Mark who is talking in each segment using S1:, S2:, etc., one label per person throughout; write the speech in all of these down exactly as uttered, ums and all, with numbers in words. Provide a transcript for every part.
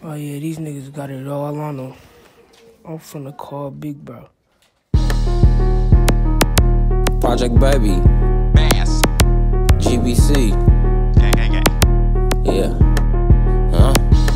S1: Oh yeah, these niggas got it all on them. I'm finna call Big Bro.
S2: Project Baby.
S3: Bass.
S2: G B C.
S3: Gang, gang, gang.
S2: Yeah. Huh?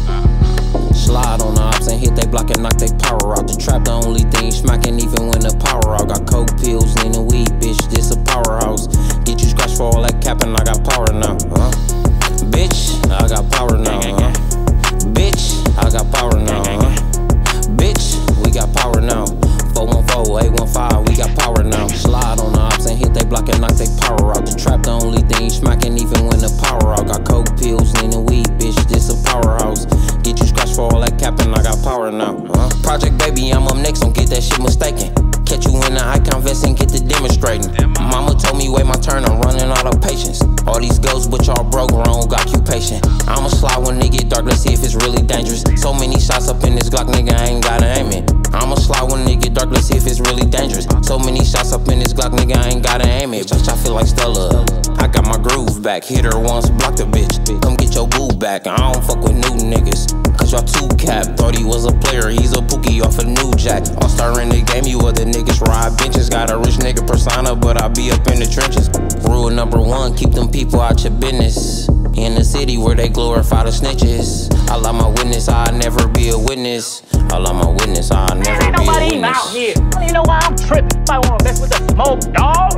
S2: Slide on the ops and hit they block and knock they power out. The trap the only thing smacking even when the power out. Got coke, pills, lean and weed, bitch, this a powerhouse. Get you scratched for all that capping, I got power now, huh? Bitch, I got power now, huh? Bitch, I got power now, huh? Bitch, we got power now. four one four, eight one five, we got power now. Slide on the ops and hit they block and knock they power out. The trap the only thing smacking even when the power out. Got coke, pills, lean and weed, bitch, this a powerhouse. Get you scratched for all that capping, I got power now, huh? Project Baby, I'm up next, don't get that shit mistaken. Catch you in the icon vest and get the demonstrating. Mama told me wait my turn, I'm running out of patience. All these ghosts, but y'all broke, wrong occupation. I'ma slide when it get dark, let's see if it's really dangerous. So many shots up in this Glock, nigga, I ain't gotta aim it. I'ma slide when it get dark, let's see if it's really dangerous. So many shots up in this Glock, nigga, I ain't gotta aim it. Bitch, I feel like Stella. I got my groove back, hit her once, block the bitch. Come get your boo back, I don't fuck with new niggas. Cause y'all too cap, thought he was a player, he's a pookie off a new jack. All star in the game, you other niggas ride benches. Got a rich nigga persona, but I be up in the trenches. Rule number one, keep them people out your business. In the city where they glorify the snitches. I love my witness, I'll never be a witness. I love my witness, I'll never
S4: ain't
S1: be a
S4: nobody
S1: witness.
S4: out here. I don't even know why I'm tripping. If I wanna mess with the smoke, dog.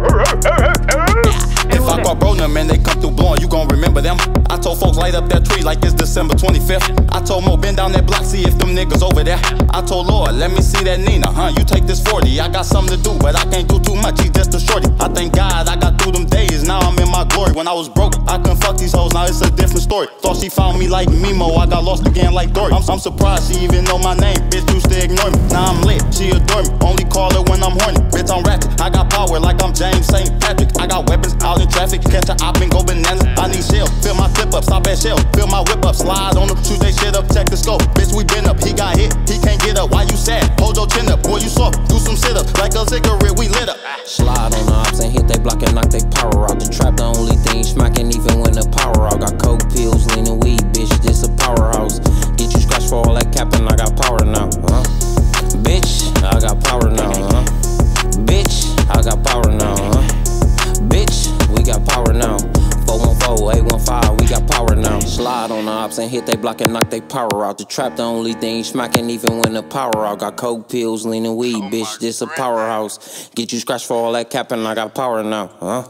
S5: If I call bro them and they come through blowing, you gon' remember them. I told folks light up that tree like it's December twenty-fifth. I told Mo bend down that block, see if them niggas over there. I told Lord, let me see that Nina, huh? You take this forty. I got something to do, but I can't do too much. He's just a shorty. I thank God I got through them days. Now I'm in my glory. When I was broke, I couldn't fuck these hoes. Now it's a different story. Thought she found me like Mimo. I got lost again like Dory. I'm, I'm surprised she even know my name. Bitch used to ignore me. Now I'm lit. She adore me. Only call her when I'm horny. Bitch, I'm ratchet. I got power like I'm James Saint Patrick. I got weapons out in traffic. Catch a op and go bananas. I need shell. Fill my clip up. Stop at shell. Fill my whip up. Slide on them. Shoot they shit up. Check the scope. Bitch, we been up. He got hit. He can't get up. Why you sad? Hold your chin up. Boy, you soft. Do some sit ups. Like a cigarette, we lit up.
S2: Slide on the ops and hit they block and knock they power out. The trap the only thing smacking even when the power out. Got coke, pills, lean and weed, bitch, this a powerhouse. Get you scratched for all that capping, I got power now, huh? Bitch, I got power now, huh? Bitch, I got power now, huh? Bitch, we got power now. four one four, eight one five, we got power now. Slide on the ops and hit they block and knock they power out. The trap the only thing smacking even when the power out. Got coke, pills, lean and weed, bitch, this a powerhouse. Get you scratched for all that capping, I got power now, huh?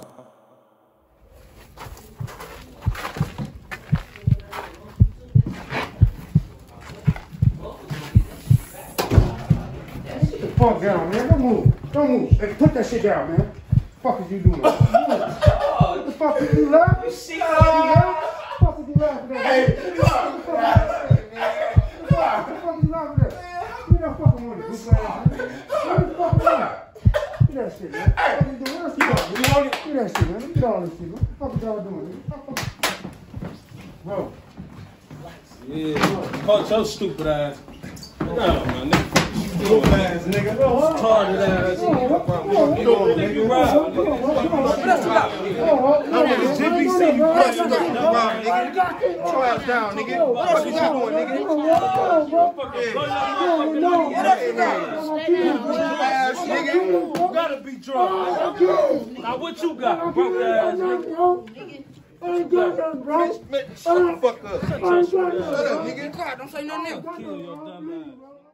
S6: Fuck down, man. Don't move. Don't move. Hey, put that shit down, man. What the fuck is you doing? What the fuck is you laughing? You see how you laugh? What the fuck is you laughing at? Hey, what the fuck is you laughing at? What the fuck is you laughing at? You not fucking with it, bitch ass, man. What the fuck is that? Do that shit, man. What the fuck is you doing? What else you got? You want it? Do that shit, man. Let me get all this shit, man. What the fuck is y'all doing, man? Bro.
S7: Yeah. Caught your stupid ass. No, my nigga. Stupid ass nigga. Retarded ass nigga. You don't nigga ride. What else you got? I'm in the G B C. You plus you got no ride, nigga. Get your ass down, nigga. What else you doing, nigga? What else you got? Ass nigga. You gotta be drunk. Now what you got? Broke ass nigga.
S6: I ain't got that, bro.
S7: Shut the fuck up. Shut up,
S6: Shut up,
S7: nigga.
S6: Don't say nothing else.
S7: Kill your dumb ass.